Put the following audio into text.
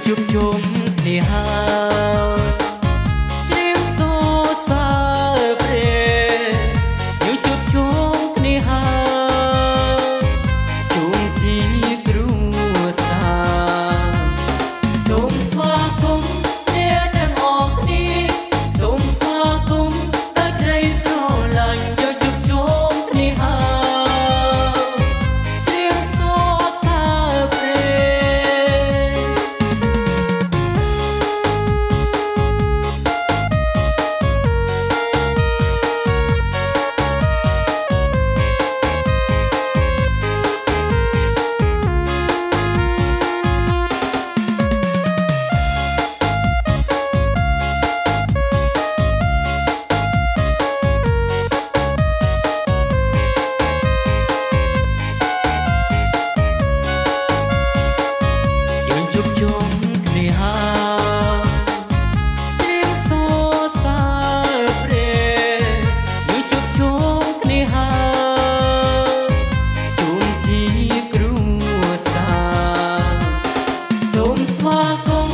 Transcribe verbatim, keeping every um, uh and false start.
ជួបជុំគ្នាហើយជ្រាបសួរសើព្រះយើងជួបជុំគ្នាហើយជុំជាគ្រួសារសូមស្វាគមន៍អ្នកទាំងអស់គ្នាសូមស្វាគមន៍ដល់ក្តីស្រឡាញ់យើងជួបជុំគ្នាហើយជ្រាបសួរសើព្រះជួបជុំគ្នាហើយជ្រាបសួរសើព្រះយើងជួបជុំគ្នាហើយជុំជាគ្រួសារសូមស្វាគមន៍